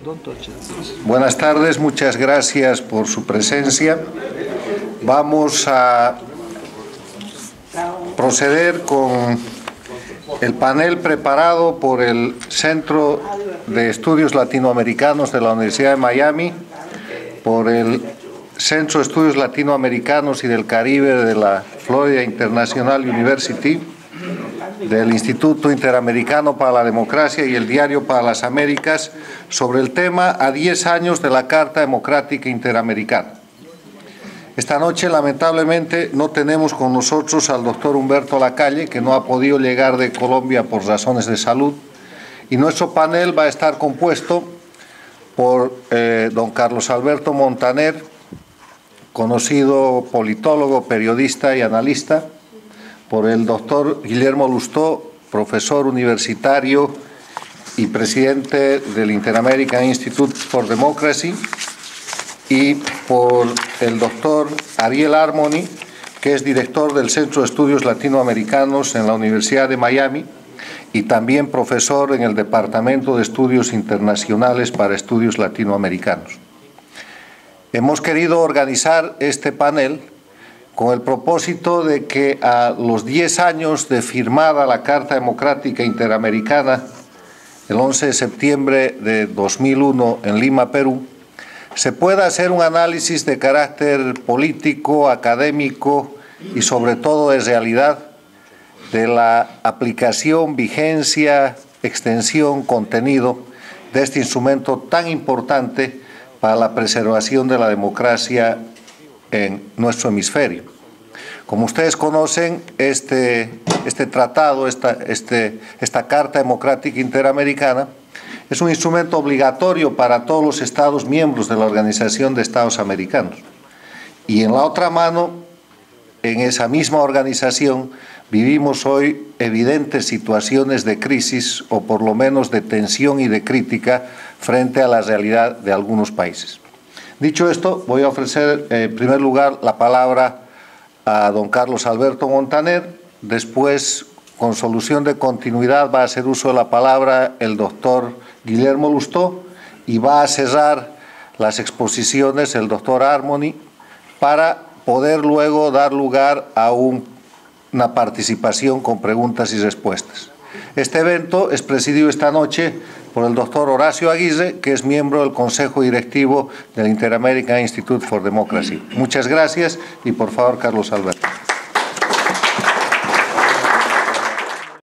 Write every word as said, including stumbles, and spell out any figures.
Buenas tardes, muchas gracias por su presencia. Vamos a proceder con el panel preparado por el Centro de Estudios Latinoamericanos de la Universidad de Miami, por el Centro de Estudios Latinoamericanos y del Caribe de la Florida International University, del Instituto Interamericano para la Democracia y el Diario para las Américas, sobre el tema a diez años de la Carta Democrática Interamericana. Esta noche, lamentablemente, no tenemos con nosotros al doctor Humberto Lacalle, que no ha podido llegar de Colombia por razones de salud, y nuestro panel va a estar compuesto por eh, don Carlos Alberto Montaner, conocido politólogo, periodista y analista, por el doctor Guillermo Lustó, profesor universitario y presidente del Inter-American Institute for Democracy, y por el doctor Ariel Harmony, que es director del Centro de Estudios Latinoamericanos en la Universidad de Miami y también profesor en el Departamento de Estudios Internacionales para Estudios Latinoamericanos. Hemos querido organizar este panel con el propósito de que a los diez años de firmada la Carta Democrática Interamericana, el once de septiembre de dos mil uno en Lima, Perú, se pueda hacer un análisis de carácter político, académico y sobre todo de realidad de la aplicación, vigencia, extensión, contenido de este instrumento tan importante para la preservación de la democracia en nuestro hemisferio. Como ustedes conocen, este, este tratado, esta, este, esta Carta Democrática Interamericana, es un instrumento obligatorio para todos los Estados miembros de la Organización de Estados Americanos. Y en la otra mano, en esa misma organización, vivimos hoy evidentes situaciones de crisis o por lo menos de tensión y de crítica frente a la realidad de algunos países. Dicho esto, voy a ofrecer en primer lugar la palabra a don Carlos Alberto Montaner. Después, con solución de continuidad, va a hacer uso de la palabra el doctor Guillermo Lustó y va a cerrar las exposiciones el doctor Harmony para poder luego dar lugar a un, una participación con preguntas y respuestas. Este evento es presidido esta noche por el doctor Horacio Aguirre, que es miembro del Consejo Directivo del Inter-American Institute for Democracy. Muchas gracias y por favor, Carlos Alberto.